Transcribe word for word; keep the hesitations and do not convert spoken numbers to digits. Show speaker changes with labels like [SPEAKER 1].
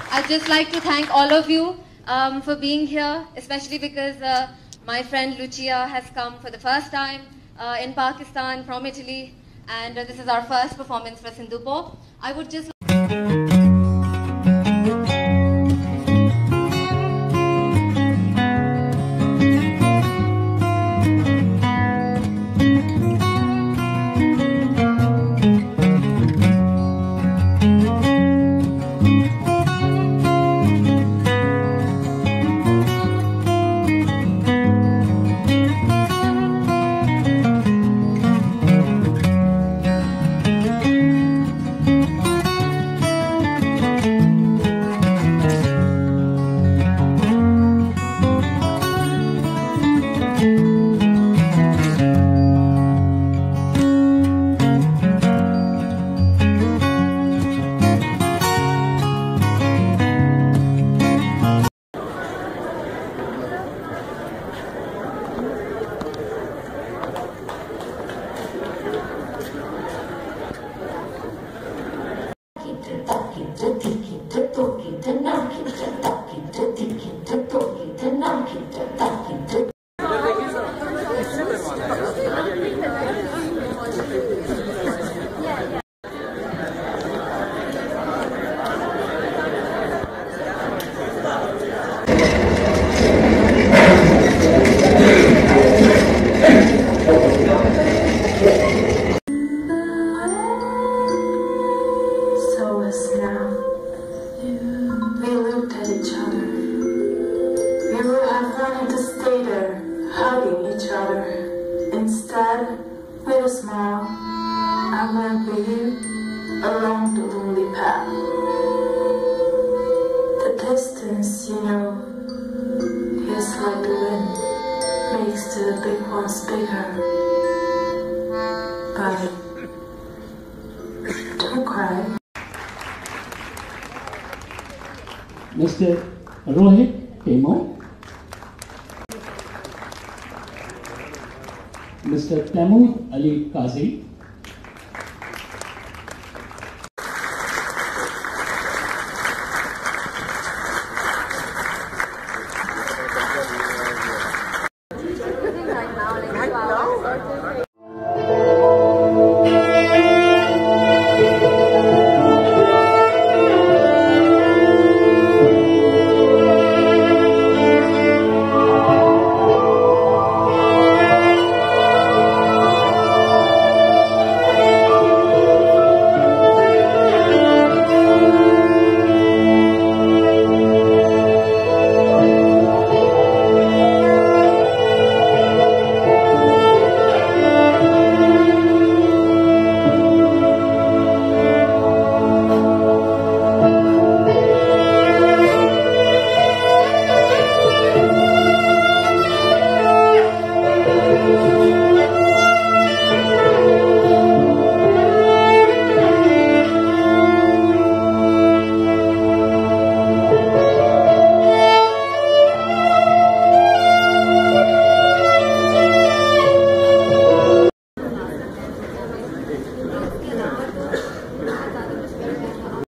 [SPEAKER 1] I'd just like to thank all of you um, for being here, especially because uh, my friend Lucia has come for the first time uh, in Pakistan from Italy, and uh, this is our first performance for Sindhpo. I would just
[SPEAKER 2] Instead, with a smile, I went with you along the lonely path. The distance, you know, feels like the wind makes the big ones bigger. But don't cry.
[SPEAKER 3] Mister Rohit Temo, Mister Taimur Ali Qazi,